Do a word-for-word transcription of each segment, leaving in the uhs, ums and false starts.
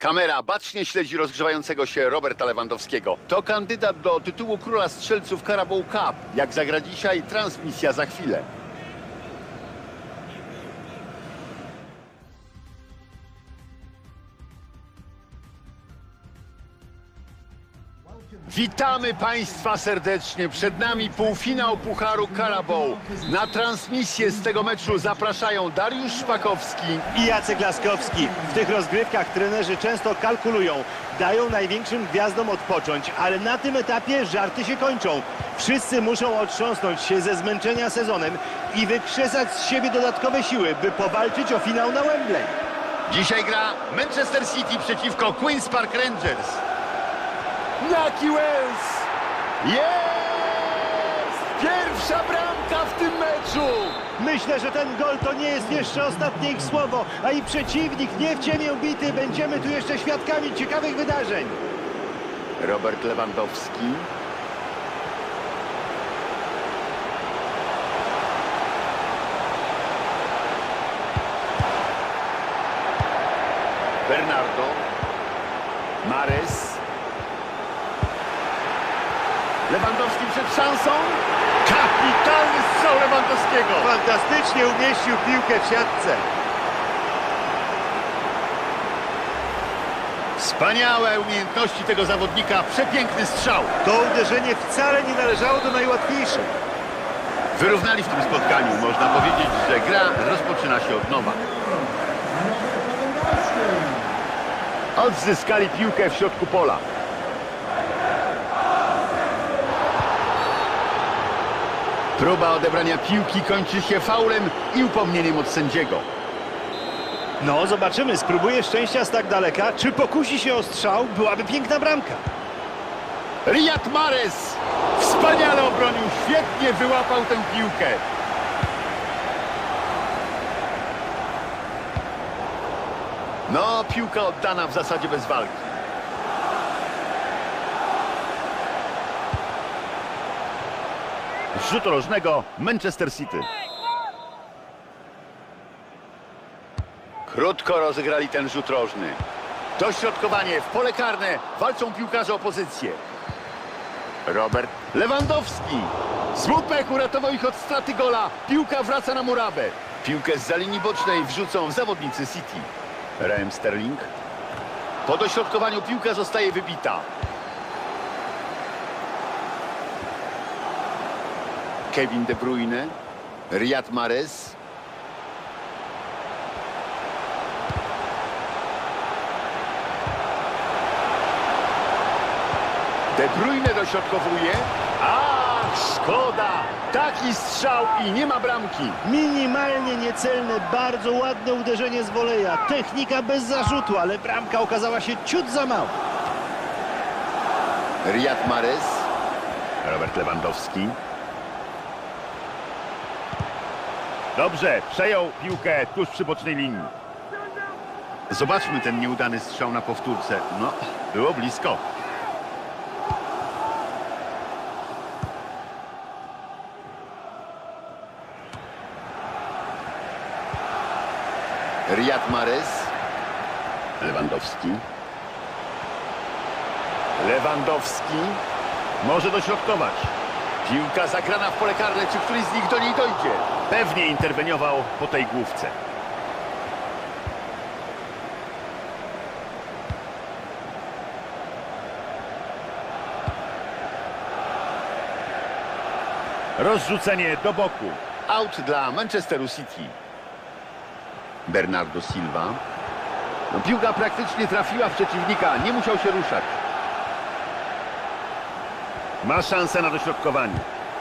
Kamera bacznie śledzi rozgrzewającego się Roberta Lewandowskiego. To kandydat do tytułu króla strzelców Carabao Cup. Jak zagra dzisiaj, transmisja za chwilę. Witamy Państwa serdecznie. Przed nami półfinał Pucharu Carabao. Na transmisję z tego meczu zapraszają Dariusz Szpakowski i Jacek Laskowski. W tych rozgrywkach trenerzy często kalkulują, dają największym gwiazdom odpocząć, ale na tym etapie żarty się kończą. Wszyscy muszą otrząsnąć się ze zmęczenia sezonem i wykrzesać z siebie dodatkowe siły, by powalczyć o finał na Wembley. Dzisiaj gra Manchester City przeciwko Queen's Park Rangers. Naki Wells! Jest! Pierwsza bramka w tym meczu! Myślę, że ten gol to nie jest jeszcze ostatnie ich słowo, a i przeciwnik nie w ciemię bity. Będziemy tu jeszcze świadkami ciekawych wydarzeń. Robert Lewandowski. Bernardo. Mahrez. Lewandowski przed szansą. Kapitalny strzał Lewandowskiego. Fantastycznie umieścił piłkę w siatce. Wspaniałe umiejętności tego zawodnika. Przepiękny strzał. To uderzenie wcale nie należało do najłatwiejszych. Wyrównali w tym spotkaniu. Można powiedzieć, że gra rozpoczyna się od nowa. Odzyskali piłkę w środku pola. Próba odebrania piłki kończy się faulem i upomnieniem od sędziego. No, zobaczymy. Spróbuje szczęścia z tak daleka. Czy pokusi się o strzał? Byłaby piękna bramka. Riyad Mahrez wspaniale obronił. Świetnie wyłapał tę piłkę. No, piłka oddana w zasadzie bez walki. Z rzutu rożnego Manchester City. Krótko rozegrali ten rzut rożny. Dośrodkowanie w pole karne. Walczą piłkarze o pozycję. Robert Lewandowski. Słupek uratował ich od straty gola. Piłka wraca na murawę. Piłkę zza linii bocznej wrzucą zawodnicy City. Raheem Sterling. Po dośrodkowaniu piłka zostaje wybita. Kevin De Bruyne. Riyad Mahrez. De Bruyne dośrodkowuje. Ach, szkoda. Taki strzał i nie ma bramki. Minimalnie niecelne, bardzo ładne uderzenie z woleja. Technika bez zarzutu, ale bramka okazała się ciut za mała. Riyad Mahrez. Robert Lewandowski. Dobrze, przejął piłkę tuż przy bocznej linii. Zobaczmy ten nieudany strzał na powtórce. No, było blisko. Riyad Mahrez. Lewandowski. Lewandowski. Może dośrodkować. Piłka zagrana w pole karne. Czy któryś z nich do niej dojdzie? Pewnie interweniował po tej główce. Rozrzucenie do boku. Out dla Manchesteru City. Bernardo Silva. No, piłka praktycznie trafiła w przeciwnika. Nie musiał się ruszać. Ma szansę na dośrodkowanie.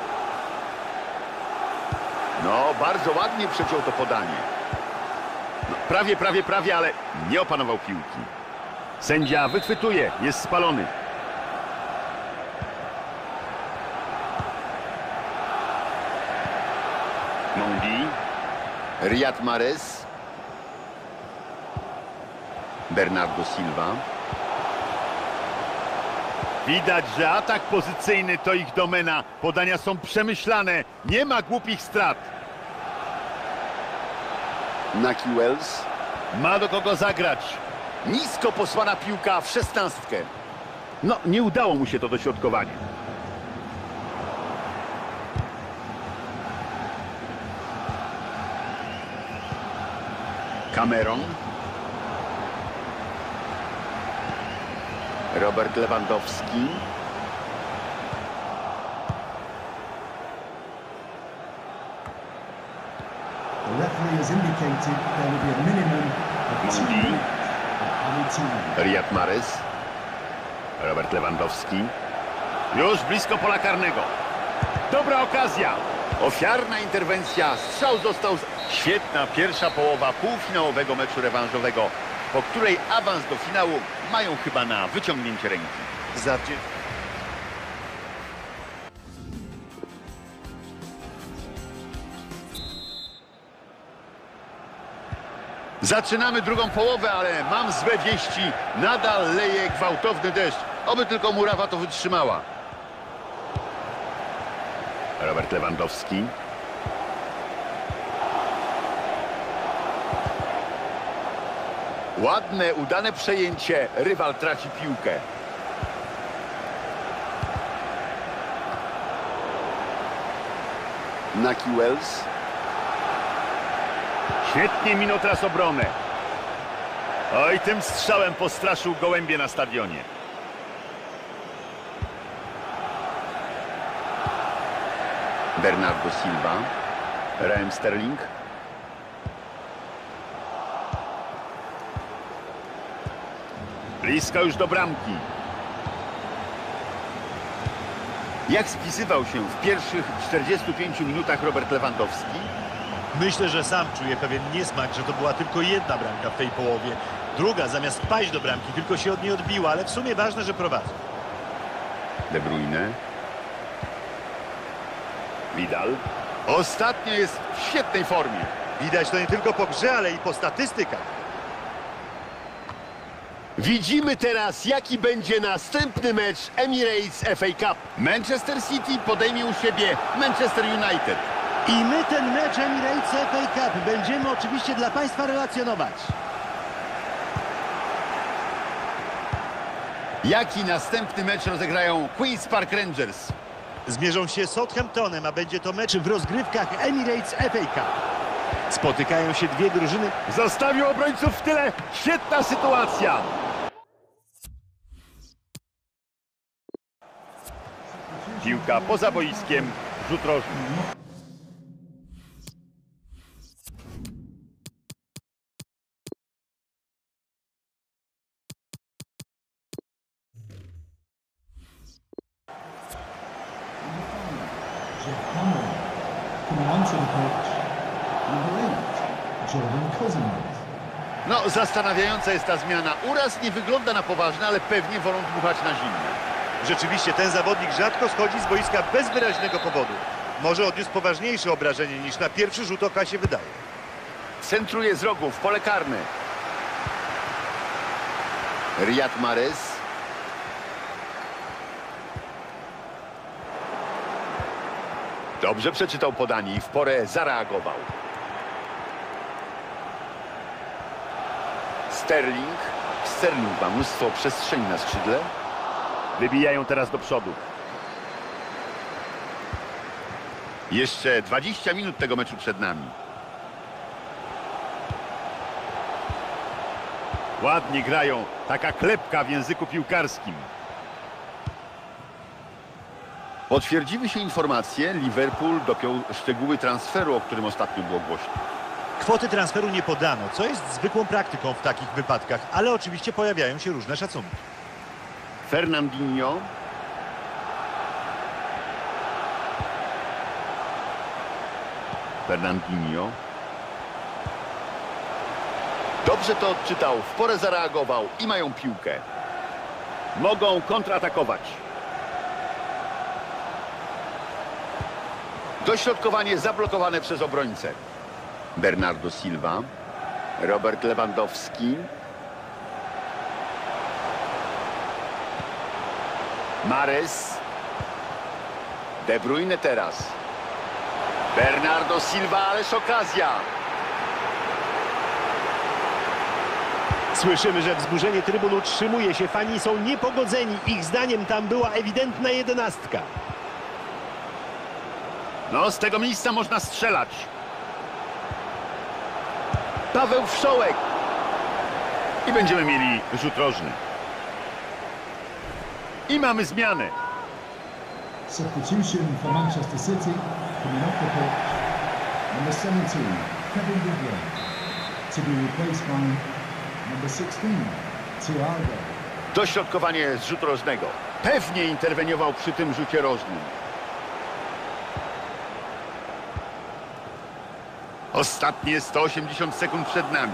No, bardzo ładnie przeciął to podanie. No, prawie, prawie, prawie, ale nie opanował piłki. Sędzia wychwytuje. Jest spalony. Mondi. Riyad Mahrez. Bernardo Silva. Widać, że atak pozycyjny to ich domena. Podania są przemyślane. Nie ma głupich strat. Naki Wells. Ma do kogo zagrać. Nisko posłana piłka w szesnastkę. No, nie udało mu się to dośrodkowanie. Cameron. Robert Lewandowski. The referee has indicated there will be a minimum of two Mondi. minutes of added time. Riyad Mahrez. Robert Lewandowski. Już blisko pola karnego. Dobra okazja. Ofiarna interwencja. Strzał został... z- Świetna pierwsza połowa półfinałowego meczu rewanżowego, po której awans do finału mają chyba na wyciągnięcie ręki. Zawdzie... Zaczynamy drugą połowę, ale mam złe wieści. Nadal leje gwałtowny deszcz. Oby tylko murawa to wytrzymała. Robert Lewandowski. Ładne, udane przejęcie. Rywal traci piłkę. Naki Wells. Świetnie minął teraz obronę. Oj, tym strzałem postraszył gołębie na stadionie. Bernardo Silva. Raheem Sterling. Blisko już do bramki. Jak spisywał się w pierwszych czterdziestu pięciu minutach Robert Lewandowski? Myślę, że sam czuje pewien niesmak, że to była tylko jedna bramka w tej połowie. Druga zamiast paść do bramki tylko się od niej odbiła, ale w sumie ważne, że prowadzą. De Bruyne. Vidal. Ostatnio jest w świetnej formie. Widać to nie tylko po grze, ale i po statystykach. Widzimy teraz, jaki będzie następny mecz Emirates F A Cup. Manchester City podejmie u siebie Manchester United. I my ten mecz Emirates F A Cup będziemy oczywiście dla Państwa relacjonować. Jaki następny mecz rozegrają Queen's Park Rangers? Zmierzą się z Southamptonem, a będzie to mecz w rozgrywkach Emirates F A Cup. Spotykają się dwie drużyny. Zostawił obrońców w tyle. Świetna sytuacja. Piłka poza boiskiem. Rzut rożny. Jeff Cameron. Coming onto the pitch, number eight, Jordan Cousins. No, zastanawiająca jest ta zmiana. Uraz nie wygląda na poważny, ale pewnie wolą dmuchać na zimne. Rzeczywiście ten zawodnik rzadko schodzi z boiska bez wyraźnego powodu. Może odniósł poważniejsze obrażenie niż na pierwszy rzut oka się wydaje. Centruje z rogu w pole karne. Riyad Mahrez. Dobrze przeczytał podanie i w porę zareagował. Sterling. Sterling ma mnóstwo przestrzeni na skrzydle. Wybijają teraz do przodu. Jeszcze dwadzieścia minut tego meczu przed nami. Ładnie grają. Taka klepka w języku piłkarskim. Potwierdziły się informacje, Liverpool dopiął szczegóły transferu, o którym ostatnio było głośno. Kwoty transferu nie podano, co jest zwykłą praktyką w takich wypadkach, ale oczywiście pojawiają się różne szacunki. Fernandinho. Fernandinho. Dobrze to odczytał, w porę zareagował i mają piłkę. Mogą kontratakować. Dośrodkowanie zablokowane przez obrońcę. Bernardo Silva. Robert Lewandowski. Mahrez. De Bruyne teraz. Bernardo Silva, ależ okazja. Słyszymy, że wzburzenie trybun utrzymuje się. Fani są niepogodzeni. Ich zdaniem tam była ewidentna jedenastka. No, z tego miejsca można strzelać. Paweł Wszołek. I będziemy mieli rzut rożny. I mamy zmianę. Substitution for Manchester City, coming off the pitch, number seventeen, Kevin De Bruyne, to be replaced by number sixteen, Thiago. Dośrodkowanie z rzutu rożnego. Pewnie interweniował przy tym rzucie rożnym. Ostatnie sto osiemdziesiąt sekund przed nami.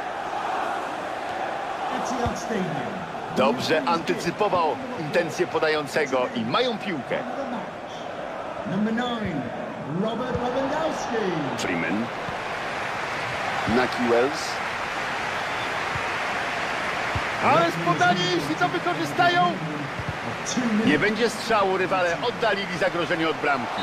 Etihad Stadium. Dobrze antycypował intencje podającego i mają piłkę. Number nine, Robert Lewandowski. Freeman. Naki Wells. Ale podanie, jeśli to wykorzystają. Nie będzie strzału, rywale oddalili zagrożenie od bramki.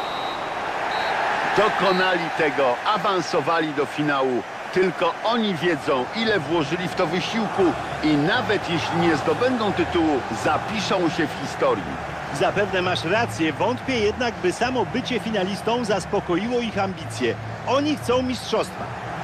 Dokonali tego, awansowali do finału. Tylko oni wiedzą, ile włożyli w to wysiłku i nawet jeśli nie zdobędą tytułu, zapiszą się w historii. Zapewne masz rację. Wątpię jednak, by samo bycie finalistą zaspokoiło ich ambicje. Oni chcą mistrzostwa.